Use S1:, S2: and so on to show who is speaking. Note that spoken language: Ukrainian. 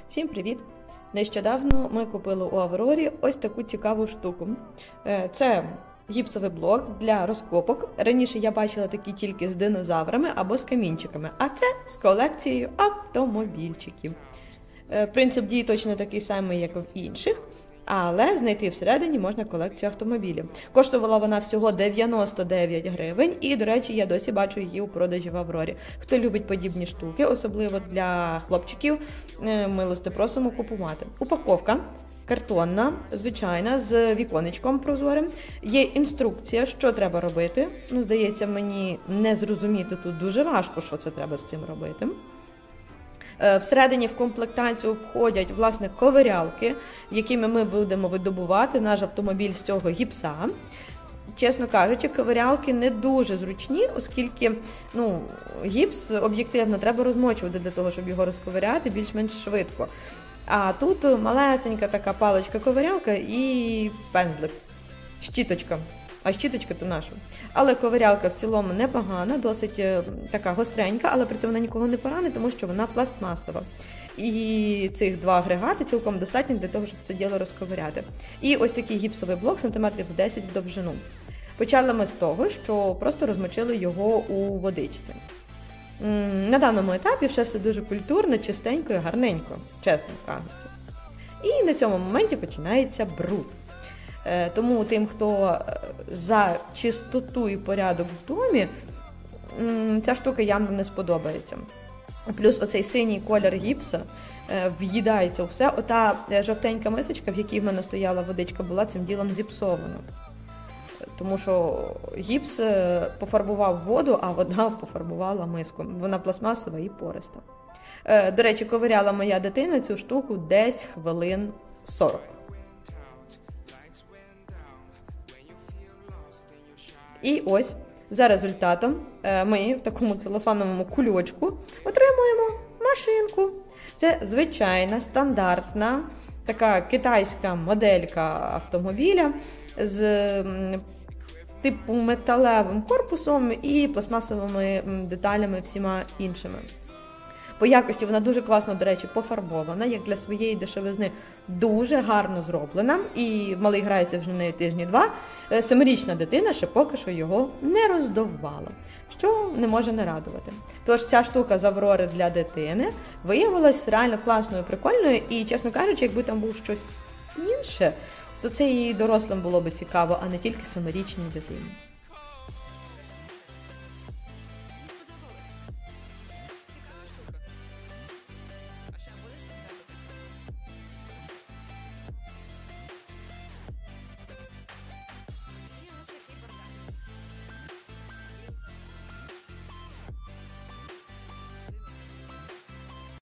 S1: Всім привіт! Нещодавно ми купили у Аврорі ось таку цікаву штуку. Це гіпсовий блок для розкопок. Раніше я бачила такі тільки з динозаврами або з камінчиками, а це з колекцією автомобільчиків. Принцип дії точно такий самий, як і в інших, але знайти всередині можна колекцію автомобілів. Коштувала вона всього 99 гривень і, до речі, я досі бачу її у продажі в Аврорі. Хто любить подібні штуки, особливо для хлопчиків, милости просимо купувати. Упаковка картонна, звичайна, з віконечком прозорим. Є інструкція, що треба робити. Здається, мені не зрозуміти тут дуже важко, що це треба з цим робити. Всередині в комплектацію входять, власне, ковирялки, якими ми будемо видобувати наш автомобіль з цього гіпса. Чесно кажучи, ковирялки не дуже зручні, оскільки гіпс об'єктивно треба розмочувати для того, щоб його розковиряти більш-менш швидко. А тут малесенька така паличка-ковирялка і пензлик, щіточка. А щіточка то наша. Але ковирялка в цілому непогана, досить така гостренька, але при цьому вона нікого не поранить, тому що вона пластмасова. І цих два агрегати цілком достатньо для того, щоб це діло розковиряти. І ось такий гіпсовий блок сантиметрів 10 в довжину. Почали ми з того, що просто розмочили його у водичці. На даному етапі все дуже культурно, чистенько і гарненько, чесно кажучи. І на цьому моменті починається бруд. Тому тим, хто за чистоту і порядок в домі, ця штука явно не сподобається. Плюс оцей синій колір гіпса в'їдається у все. Ота жовтенька мисочка, в якій в мене стояла водичка, була цим ділом зіпсована. Тому що гіпс пофарбував воду, а вода пофарбувала миску. Вона пластмасова і пориста. До речі, ковиряла моя дитина цю штуку десь хвилин 40. І ось, за результатом, ми в такому целофановому кульочку отримуємо машинку. Це звичайна, стандартна, така китайська моделька автомобіля з типу металевим корпусом і пластмасовими деталями всіма іншими. По якості вона дуже класно, до речі, пофарбована, як для своєї дешевизни дуже гарно зроблена. І малий грається вже нею тижні-два. 7-річна дитина ще поки що його не роздовбала, що не може не радувати. Тож ця штука з Аврори для дитини виявилась реально класною, прикольною. І, чесно кажучи, якби там був щось інше, то це і дорослим було б цікаво, а не тільки 7-річній дитині.